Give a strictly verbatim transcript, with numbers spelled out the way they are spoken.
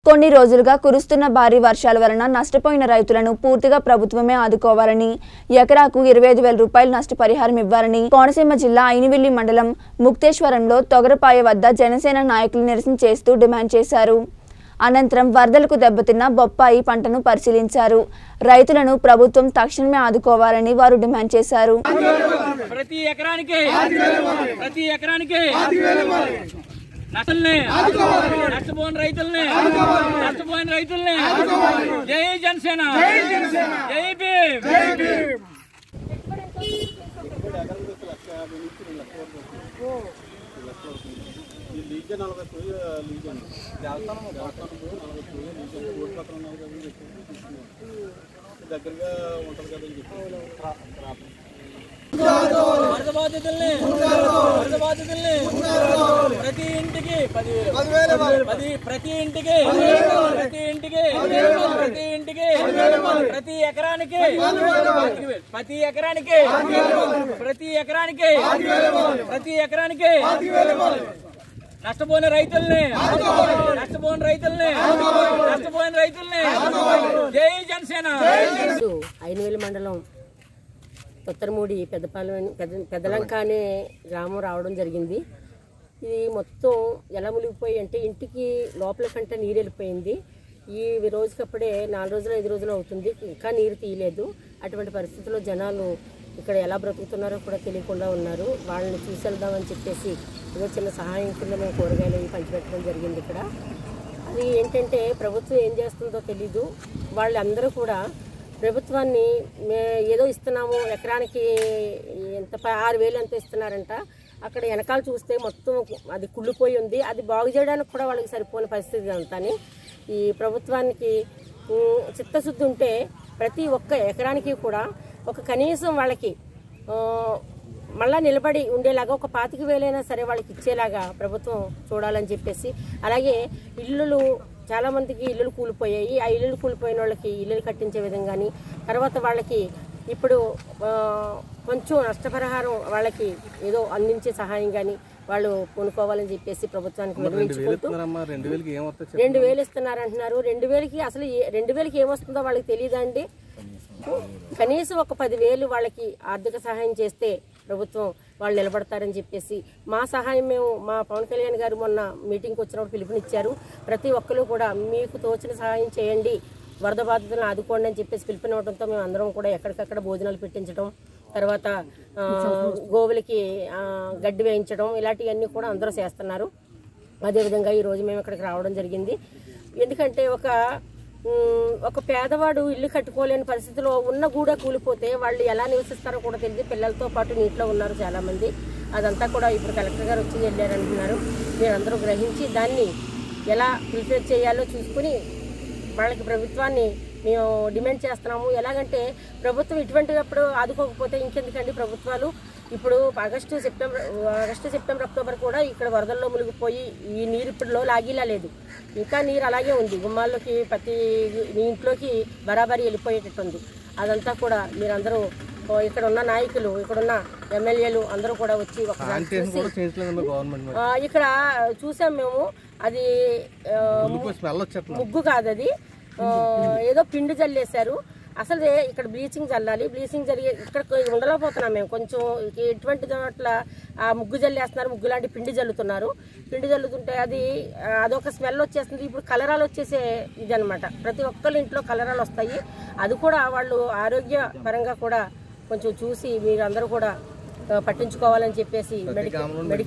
కొన్ని రోజులుగా కురుస్తున్న భారీ వర్షాల వలన నష్టపోయిన రైతులను పూర్తిగా ప్రభుత్వమే ఆదుకోవాలని, ఎకరాకు ఇరవై ఐదు వేల రూపాయలు నష్టపరిహారం ఇవ్వాలని కోనసీమ జిల్లా ఐనివిల్లి మండలం ముక్తేశ్వరంలో తొగరపాయ వద్ద జనసేన నాయకులు నిరసన చేస్తూ డిమాండ్ చేశారు. అనంతరం వరదలకు దెబ్బతిన్న బొప్పాయి పంటను పరిశీలించారు. రైతులను ప్రభుత్వం తక్షణమే ఆదుకోవాలని వారు డిమాండ్ చేశారు. ప్రతి ఎకరానికి ప్రతి ఎకరానికి నష్టపోయిన రైతుల్ని నష్టపోయిన రైతుల్ని జై జనసేన, జై భీమ్. దగ్గరగా ఉంటుంది కదా వరద బాధితుల్ని వరద బాధితుల్ని ప్రతి ఇంటికి పది ప్రతి ఇంటికి ప్రతి ఇంటికి ప్రతి ఇంటికి ప్రతి ఎకరానికి ప్రతి ఎకరానికి ప్రతి ఎకరానికి ప్రతి ఎకరానికి నష్టపోయిన రైతుల్ని నష్టపోయిన రైతుల్ని నష్టపోయిన రైతుల్ని జై జనసేన. ఐనివిల్లి మండలం కొత్తరమూడి పెద్దపాలెం పెద్ద పెద్దలంక అనే గ్రామం రావడం జరిగింది. ఇది మొత్తం ఎలా మునిగిపోయి అంటే ఇంటికి లోపల కంటే నీరు వెళ్ళిపోయింది. ఈ రోజుకప్పుడే నాలుగు రోజులు ఐదు రోజులు అవుతుంది, ఇంకా నీరు తీయలేదు. అటువంటి పరిస్థితుల్లో జనాలు ఇక్కడ ఎలా బ్రతుకుతున్నారో కూడా తెలియకుండా ఉన్నారు. వాళ్ళని చూసి వెళ్దామని చెప్పేసి ఏదో చిన్న సహాయం కింద మేము కూరగాయలు అవి పంచిపెట్టడం జరిగింది. ఇక్కడ అది ఏంటంటే ప్రభుత్వం ఏం చేస్తుందో తెలీదు. వాళ్ళందరూ కూడా ప్రభుత్వాన్ని ఏదో ఇస్తున్నాము, ఎకరానికి ఎంత ఆరు వేలు ఎంత ఇస్తున్నారంట. అక్కడ వెనకాల చూస్తే మొత్తం అది కుళ్ళిపోయి ఉంది. అది బాగు చేయడానికి కూడా వాళ్ళకి సరిపోయిన పరిస్థితి అంతాని. ఈ ప్రభుత్వానికి చిత్తశుద్ధి ఉంటే ప్రతి ఒక్క ఎకరానికి కూడా ఒక కనీసం వాళ్ళకి మళ్ళా నిలబడి ఉండేలాగా ఒక పాతిక వేలైనా సరే వాళ్ళకి ఇచ్చేలాగా ప్రభుత్వం చూడాలని చెప్పేసి, అలాగే ఇల్లులు చాలామందికి ఇల్లులు కూలిపోయాయి. ఆ ఇల్లులు కూలిపోయిన వాళ్ళకి ఇల్లులు కట్టించే విధంగాని, తర్వాత వాళ్ళకి ఇప్పుడు కొంచెం నష్టపరిహారం వాళ్ళకి ఏదో అందించే సహాయం కానీ వాళ్ళు కొనుక్కోవాలని చెప్పేసి ప్రభుత్వానికి విన్నవించుకుంటూ రెండు వేలు ఇస్తున్నారంటున్నారు. రెండు వేలకి అసలు రెండు వేలకి ఏమొస్తుందో వాళ్ళకి తెలియదండి. కనీసం ఒక పదివేలు వాళ్ళకి ఆర్థిక సహాయం చేస్తే ప్రభుత్వం వాళ్ళు నిలబడతారని చెప్పేసి మా సహాయం మేము మా పవన్ కళ్యాణ్ గారు మొన్న మీటింగ్కి వచ్చినప్పుడు పిలుపునిచ్చారు. ప్రతి ఒక్కరు కూడా మీకు తోచిన సహాయం చేయండి, వరద బాధితులను ఆదుకోండి అని చెప్పేసి పిలుపునివ్వడంతో మేము అందరం కూడా ఎక్కడికక్కడ భోజనాలు పెట్టించడం, తర్వాత గోవులకి గడ్డి వేయించడం ఇలాంటివన్నీ కూడా అందరూ చేస్తున్నారు. అదేవిధంగా ఈరోజు మేము ఇక్కడికి రావడం జరిగింది. ఎందుకంటే ఒక ఒక పేదవాడు ఇల్లు కట్టుకోలేని పరిస్థితిలో ఉన్న గూడ కూలిపోతే వాళ్ళు ఎలా నివసిస్తారో కూడా తెలియదు. పిల్లలతో పాటు నీటిలో ఉన్నారు చాలామంది. అదంతా కూడా ఇప్పుడు కలెక్టర్ గారు వచ్చి వెళ్ళారంటున్నారు. మీరందరూ గ్రహించి దాన్ని ఎలా ఫుల్ఫిల్ చేయాలో చూసుకుని వాళ్ళకి ప్రభుత్వాన్ని మేము డిమాండ్ చేస్తున్నాము. ఎలాగంటే ప్రభుత్వం ఇటువంటిప్పుడు ఆదుకోకపోతే ఇంకెందుకండి ప్రభుత్వాలు. ఇప్పుడు August September August September October కూడా ఇక్కడ వరదల్లో మునిగిపోయి ఈ నీరు ఇప్పుడులో లాగేలా లేదు, ఇంకా నీరు అలాగే ఉంది. గుమ్మాల్లోకి ప్రతి ఇంట్లోకి బరాబరి వెళ్ళిపోయేటట్టుంది. అదంతా కూడా మీరందరూ ఇక్కడ ఉన్న నాయకులు, ఇక్కడున్న ఎమ్మెల్యేలు అందరూ కూడా వచ్చి ఒకసారి ఇక్కడ చూసాం మేము. అది ముగ్గు కాదు, అది ఏదో పిండి జల్లేశారు. అసలు ఇక్కడ బ్లీచింగ్ చల్లాలి, బ్లీచింగ్ జరిగే ఇక్కడ ఉండలేకపోతున్నాం మేము. కొంచెం ఎటువంటి చోట్ల ఆ ముగ్గు జల్లేస్తున్నారు, ముగ్గు లాంటి పిండి జల్లుతున్నారు. పిండి జల్లుతుంటే అది అదొక స్మెల్ వచ్చేస్తుంది. ఇప్పుడు కలరాలు వచ్చేసే ఇది అనమాట. ప్రతి ఒక్కరి ఇంట్లో కలరాలు వస్తాయి. అది కూడా వాళ్ళు ఆరోగ్య పరంగా కూడా కొంచెం చూసి మీరు అందరూ కూడా పట్టించుకోవాలని చెప్పేసి మెడికల్